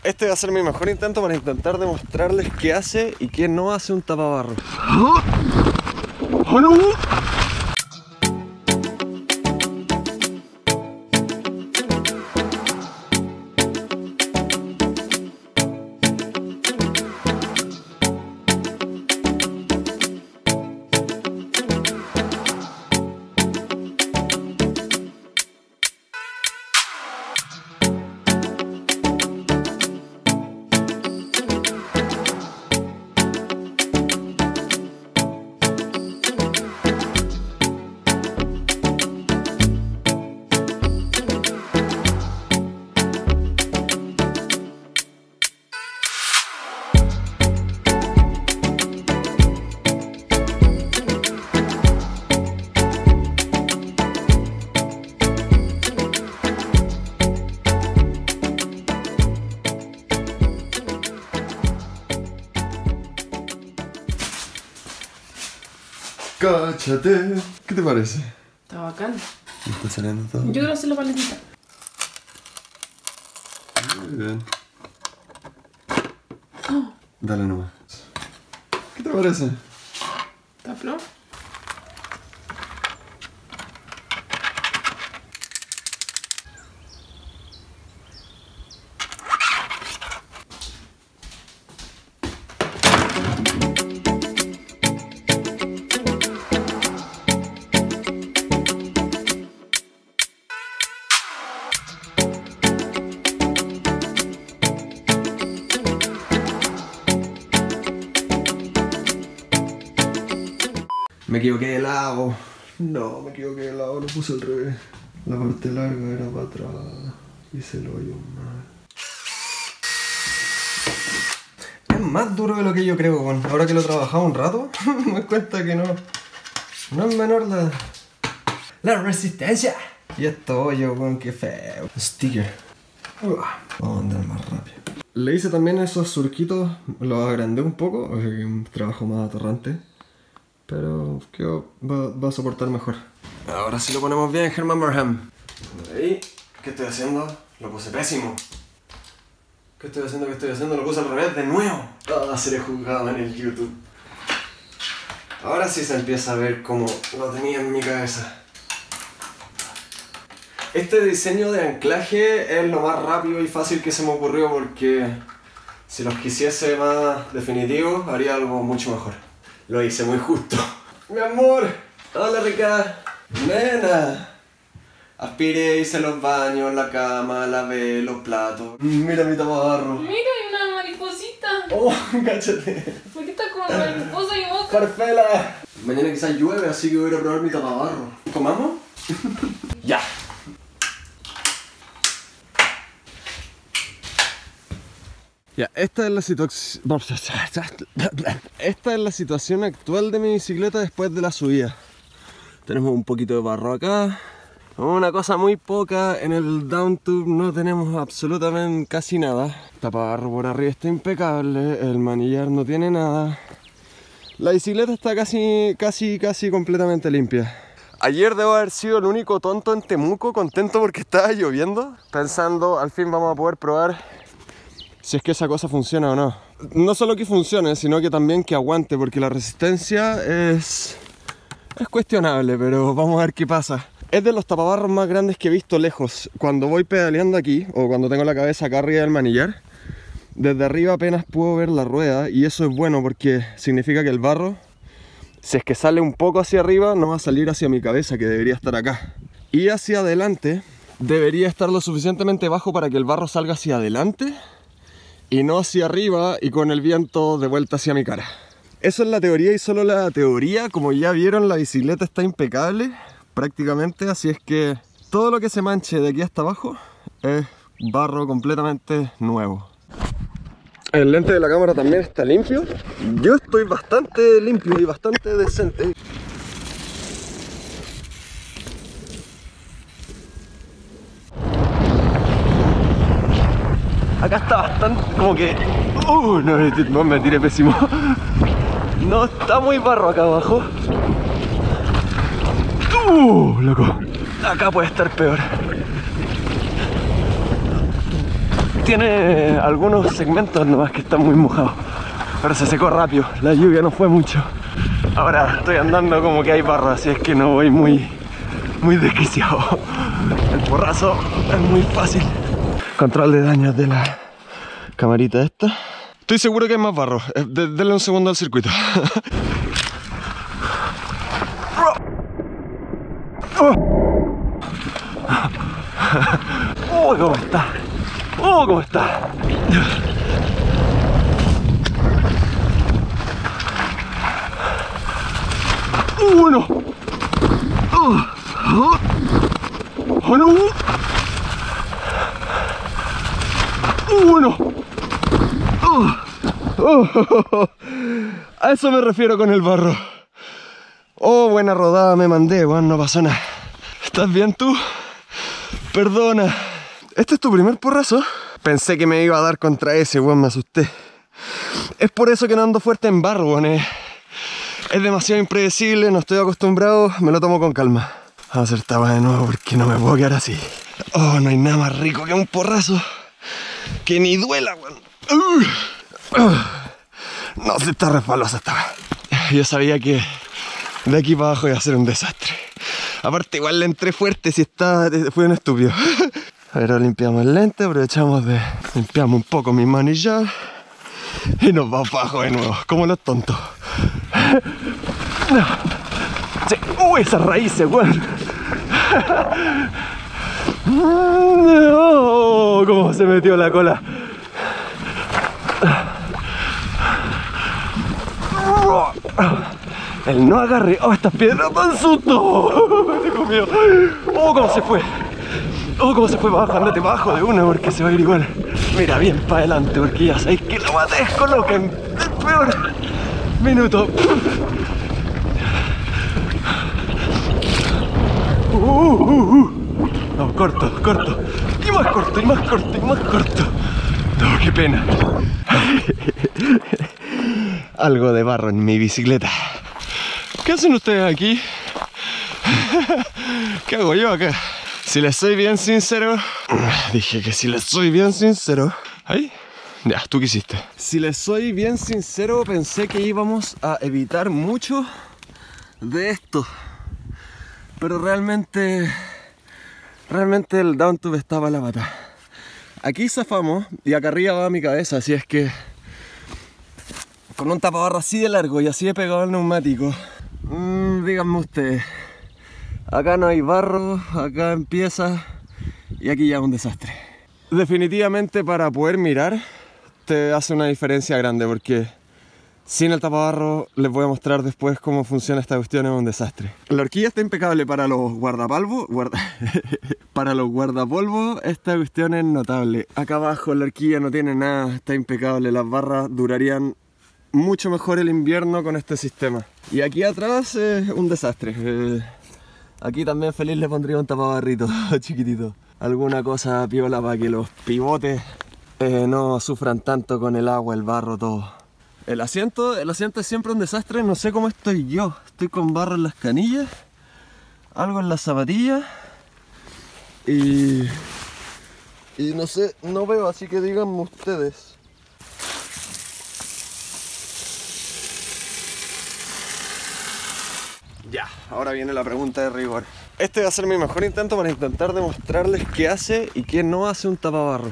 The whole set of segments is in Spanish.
Este va a ser mi mejor intento para intentar demostrarles qué hace y qué no hace un tapabarro. ¡Cáchate! ¿Qué te parece? Está bacán. ¿Me está saliendo todo? Yo quiero hacer la paletita. Muy bien. Dale nomás. ¿Qué te parece? ¿Está flor? Me equivoqué de lado. No, me equivoqué de lado, lo puse al revés. La parte larga era para atrás. Hice el hoyo mal. Es más duro de lo que yo creo, weón. Ahora que lo he trabajado un rato, me doy cuenta que no es menor la resistencia. Y esto hoyo, weón, qué feo. Sticker. Vamos a andar más rápido. Le hice también esos surquitos, los agrandé un poco, un trabajo más atorrante. Pero creo va a soportar mejor. Ahora sí lo ponemos bien, Herman Marham. Ahí, ¿qué estoy haciendo? Lo puse pésimo. ¿Qué estoy haciendo? Lo puse al revés de nuevo. Seré juzgado en el YouTube. Ahora sí se empieza a ver como lo tenía en mi cabeza. Este diseño de anclaje es lo más rápido y fácil que se me ocurrió porque si los quisiese más definitivos haría algo mucho mejor. Lo hice muy justo. Mi amor, hola rica. Nena. Aspiré, hice los baños, la cama, lavé los platos. Mira mi tapabarro. Mira, hay una mariposita. Oh, cáchate. ¿Por qué está con mariposa y boca? Farfela. Mañana quizás llueve, así que voy a ir a probar mi tapabarro. ¿Comamos? Ya. Ya, esta es la situación actual de mi bicicleta después de la subida. Tenemos un poquito de barro acá. Una cosa muy poca, en el down tube no tenemos absolutamente casi nada. Tapabarro por arriba está impecable, el manillar no tiene nada. La bicicleta está casi completamente limpia. Ayer debo haber sido el único tonto en Temuco, contento porque estaba lloviendo, pensando al fin vamos a poder probar si es que esa cosa funciona o no. No solo que funcione, sino que también que aguante, porque la resistencia es cuestionable, pero vamos a ver qué pasa. Es de los tapabarros más grandes que he visto lejos. Cuando voy pedaleando aquí, o cuando tengo la cabeza acá arriba del manillar, desde arriba apenas puedo ver la rueda, y eso es bueno porque significa que el barro, si es que sale un poco hacia arriba, no va a salir hacia mi cabeza, que debería estar acá. Y hacia adelante, debería estar lo suficientemente bajo para que el barro salga hacia adelante, y no hacia arriba y con el viento de vuelta hacia mi cara. Eso es la teoría y solo la teoría. Como ya vieron, la bicicleta está impecable prácticamente, así es que todo lo que se manche de aquí hasta abajo es barro completamente nuevo. El lente de la cámara también está limpio. Yo estoy bastante limpio y bastante decente. Acá está bastante, como que... no, me tiré pésimo. No está muy barro acá abajo. Loco. Acá puede estar peor. Tiene algunos segmentos nomás que están muy mojados, pero se secó rápido, la lluvia no fue mucho. Ahora estoy andando como que hay barro, así es que no voy muy desquiciado. El porrazo es muy fácil. Control de daños de la camarita esta. Estoy seguro que hay más barro. Denle un segundo al circuito. ¡Oh, cómo está! ¡Oh, cómo está! ¡No! ¡Oh, no! ¡No! A eso me refiero con el barro. Oh, buena rodada me mandé, weón, no pasó nada. ¿Estás bien tú? Perdona. ¿Este es tu primer porrazo? Pensé que me iba a dar contra ese, weón, me asusté. Es por eso que no ando fuerte en barro, weón. Es demasiado impredecible, no estoy acostumbrado, me lo tomo con calma. Vamos a hacer esta de nuevo porque no me puedo quedar así. Oh, no hay nada más rico que un porrazo. Que ni duela, weón. No, se está resbalosa esta vez. Yo sabía que de aquí para abajo iba a ser un desastre. Aparte igual le entré fuerte, si está... fue un estúpido. Ahora limpiamos el lente, limpiamos un poco mi manillar. Y nos vamos para abajo de nuevo, como los tontos. Sí. Esas raíces, weón. Oh, cómo se metió la cola. El no agarre. Oh, estas piedras dan susto. Tengo miedo. Oh, cómo se fue. Oh, cómo se fue para abajo. Andate para abajo de una porque se va a ir igual. Mira, bien para adelante porque ya sabéis que lo maté. Coloquen el peor minuto. No, corto. Y más corto, y más corto, y más corto. No, qué pena. Algo de barro en mi bicicleta. ¿Qué hacen ustedes aquí? ¿Qué hago yo acá? Si les soy bien sincero... Dije que si les soy bien sincero... ¿Ahí? Ya, ¿tú qué hiciste? Si les soy bien sincero, pensé que íbamos a evitar mucho de esto. Pero realmente el downtube estaba a la pata. Aquí zafamos y acá arriba va mi cabeza, así es que... Con un tapabarro así de largo y así de pegado al neumático. Díganme ustedes. Acá no hay barro, acá empieza y aquí ya es un desastre. Definitivamente para poder mirar te hace una diferencia grande porque sin el tapabarro les voy a mostrar después cómo funciona esta cuestión, es un desastre. La horquilla está impecable para los guardapolvos. Para los guardapolvos esta cuestión es notable. Acá abajo la horquilla no tiene nada, está impecable. Las barras durarían mucho mejor el invierno con este sistema. Y aquí atrás es un desastre. Aquí también feliz le pondría un tapabarrito chiquitito. Alguna cosa piola para que los pivotes no sufran tanto con el agua, el barro, todo. El asiento es siempre un desastre, no sé cómo estoy yo. Estoy con barro en las canillas, algo en las zapatillas y no sé, no veo, así que díganme ustedes. Ya, ahora viene la pregunta de rigor. Este va a ser mi mejor intento para intentar demostrarles qué hace y qué no hace un tapabarro.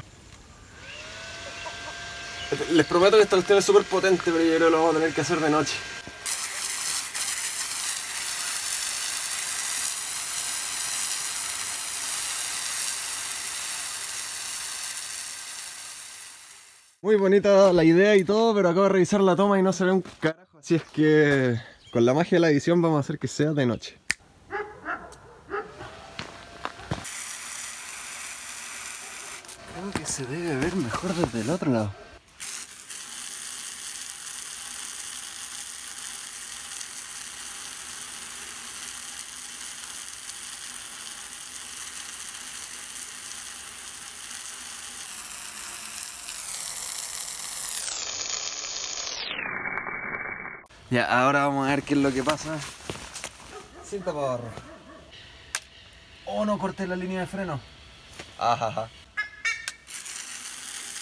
Les prometo que esta cuestión es súper potente, pero yo creo que lo vamos a tener que hacer de noche. Muy bonita la idea y todo, pero acabo de revisar la toma y no se ve un carajo. Así es que con la magia de la edición vamos a hacer que sea de noche. Creo que se debe ver mejor desde el otro lado. Ya, ahora vamos a ver qué es lo que pasa sin tapabarro. Oh, no corté la línea de freno. Ajaja.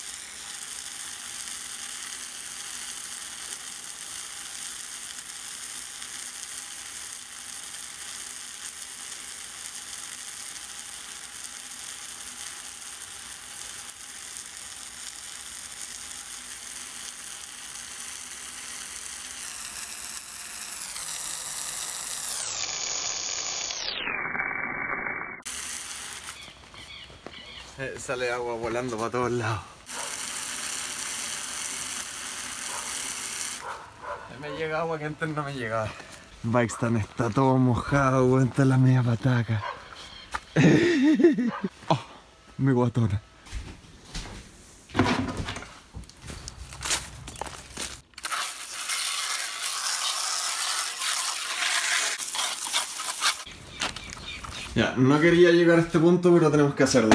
Sale agua volando para todos lados. Me llega agua que antes no me llegaba. Bikestan está todo mojado, weón, está la media pataca. Oh, mi guatona. Ya, no quería llegar a este punto, pero tenemos que hacerlo.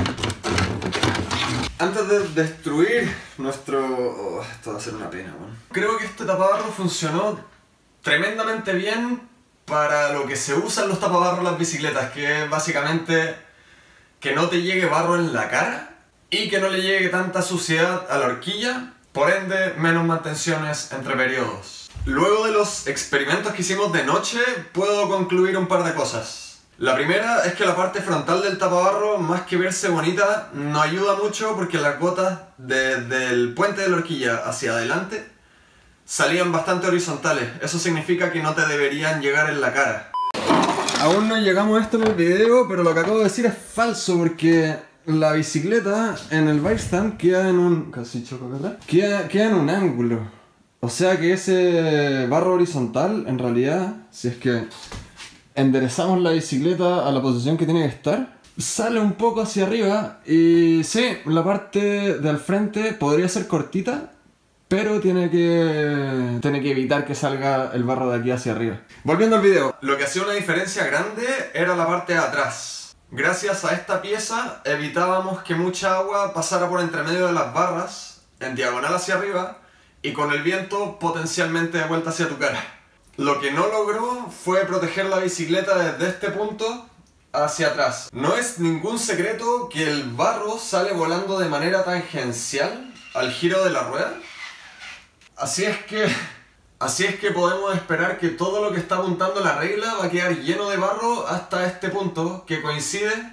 Antes de destruir nuestro... Oh, esto va a ser una pena, weón. Creo que este tapabarro funcionó tremendamente bien para lo que se usan los tapabarros en las bicicletas, que es básicamente que no te llegue barro en la cara y que no le llegue tanta suciedad a la horquilla, por ende menos mantenciones entre periodos. Luego de los experimentos que hicimos de noche, puedo concluir un par de cosas. La primera es que la parte frontal del tapabarro, más que verse bonita, no ayuda mucho porque las gotas del puente de la horquilla hacia adelante salían bastante horizontales. Eso significa que no te deberían llegar en la cara. Aún no llegamos a esto en el video, pero lo que acabo de decir es falso porque la bicicleta en el bikestand queda en un... casi choco acá. Queda en un ángulo. O sea que ese barro horizontal, en realidad, si es que enderezamos la bicicleta a la posición que tiene que estar, sale un poco hacia arriba y sí, la parte del frente podría ser cortita, pero tiene que evitar que salga el barro de aquí hacia arriba. Volviendo al video, lo que hacía una diferencia grande era la parte de atrás. Gracias a esta pieza evitábamos que mucha agua pasara por entre medio de las barras, en diagonal hacia arriba, y con el viento potencialmente de vuelta hacia tu cara. Lo que no logró fue proteger la bicicleta desde este punto hacia atrás. No es ningún secreto que el barro sale volando de manera tangencial al giro de la rueda. Así es que podemos esperar que todo lo que está apuntando la regla va a quedar lleno de barro hasta este punto, que coincide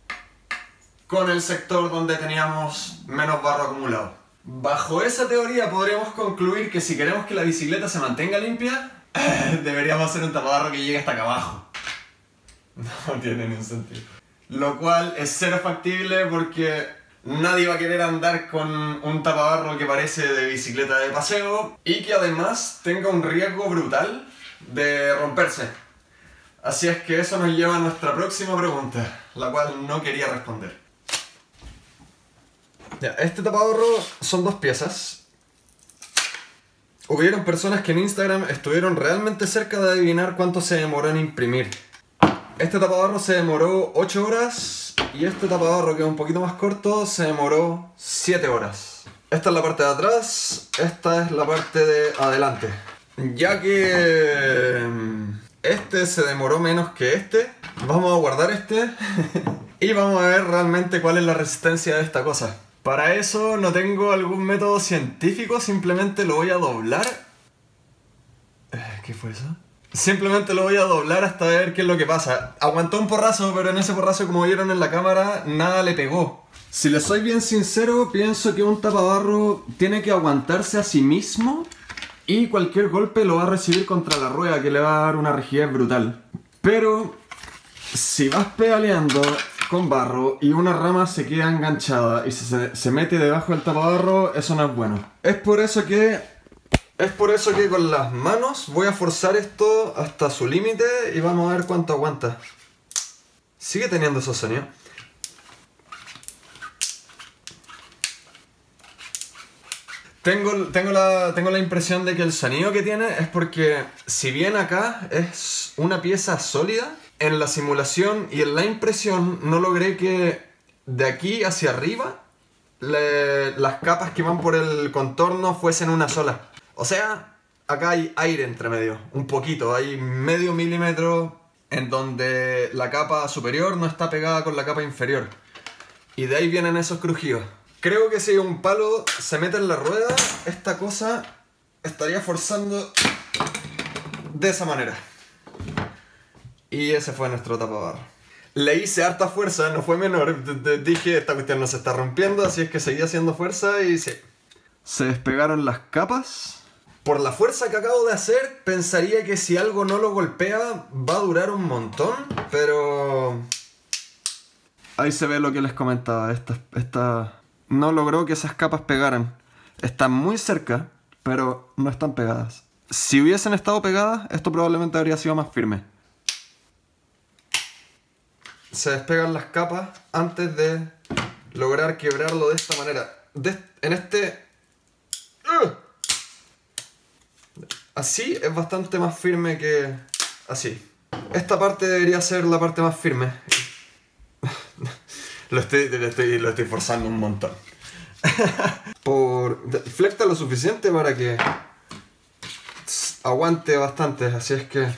con el sector donde teníamos menos barro acumulado. Bajo esa teoría podríamos concluir que si queremos que la bicicleta se mantenga limpia, deberíamos hacer un tapabarro que llegue hasta acá abajo. No tiene ningún sentido. Lo cual es cero factible porque nadie va a querer andar con un tapabarro que parece de bicicleta de paseo y que además tenga un riesgo brutal de romperse. Así es que eso nos lleva a nuestra próxima pregunta, la cual no quería responder. Ya, este tapabarro son dos piezas. Hubieron personas que en Instagram estuvieron realmente cerca de adivinar cuánto se demoró en imprimir. Este tapabarro se demoró 8 horas y este tapabarro, que es un poquito más corto, se demoró 7 horas. Esta es la parte de atrás, esta es la parte de adelante. Ya que este se demoró menos que este, vamos a guardar este y vamos a ver realmente cuál es la resistencia de esta cosa. Para eso no tengo algún método científico, simplemente lo voy a doblar. ¿Qué fue eso? Simplemente lo voy a doblar hasta ver qué es lo que pasa. Aguantó un porrazo, pero en ese porrazo, como vieron en la cámara, nada le pegó. Si les soy bien sincero, pienso que un tapabarro tiene que aguantarse a sí mismo y cualquier golpe lo va a recibir contra la rueda, que le va a dar una rigidez brutal. Pero si vas pedaleando con barro y una rama se queda enganchada y se mete debajo del tapabarro, eso no es bueno. Es por eso que con las manos voy a forzar esto hasta su límite y vamos a ver cuánto aguanta. Sigue teniendo esos sonidos. Tengo la impresión de que el sonido que tiene es porque, si bien acá es una pieza sólida, en la simulación y en la impresión no logré que de aquí hacia arriba las capas que van por el contorno fuesen una sola. O sea, acá hay aire entre medio, un poquito, hay medio milímetro en donde la capa superior no está pegada con la capa inferior. Y de ahí vienen esos crujidos. Creo que si un palo se mete en la rueda, esta cosa estaría forzando de esa manera. Y ese fue nuestro tapabarro. Le hice harta fuerza, no fue menor. Dije, esta cuestión no se está rompiendo, así es que seguí haciendo fuerza y sí. Se despegaron las capas. Por la fuerza que acabo de hacer, pensaría que si algo no lo golpea, va a durar un montón, pero Ahí se ve lo que les comentaba. Esta no logró que esas capas pegaran. Están muy cerca, pero no están pegadas. Si hubiesen estado pegadas, esto probablemente habría sido más firme. Se despegan las capas antes de lograr quebrarlo de esta manera. Así es bastante más firme que así. Esta parte debería ser la parte más firme. Lo estoy forzando un montón. Flecta lo suficiente para que aguante bastante, así es que...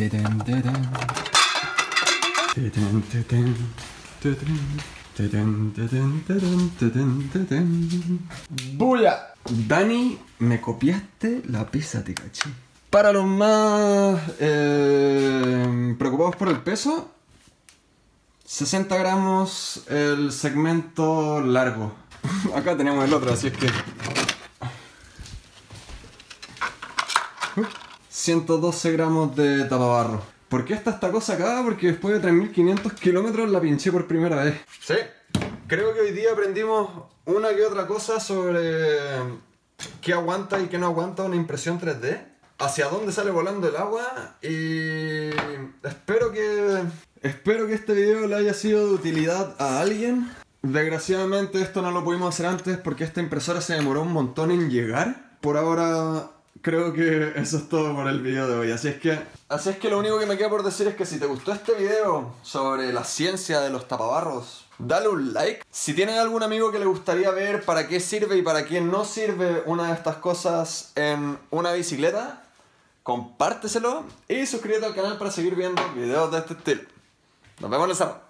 ¡Buya! Dani, me copiaste la pizza, te caché. Para los más preocupados por el peso, 60 gramos el segmento largo. Acá tenemos el otro, así es que... 112 gramos de tapabarro. ¿Por qué está esta cosa acá? Porque después de 3500 kilómetros la pinché por primera vez. Sí, creo que hoy día aprendimos una que otra cosa sobre qué aguanta y qué no aguanta una impresión 3D, hacia dónde sale volando el agua, y espero que este video le haya sido de utilidad a alguien. Desgraciadamente esto no lo pudimos hacer antes porque esta impresora se demoró un montón en llegar. Por ahora creo que eso es todo por el video de hoy. Así es que lo único que me queda por decir es que si te gustó este video sobre la ciencia de los tapabarros, dale un like. Si tienes algún amigo que le gustaría ver para qué sirve y para qué no sirve una de estas cosas en una bicicleta, compárteselo y suscríbete al canal para seguir viendo videos de este estilo. Nos vemos en el sábado.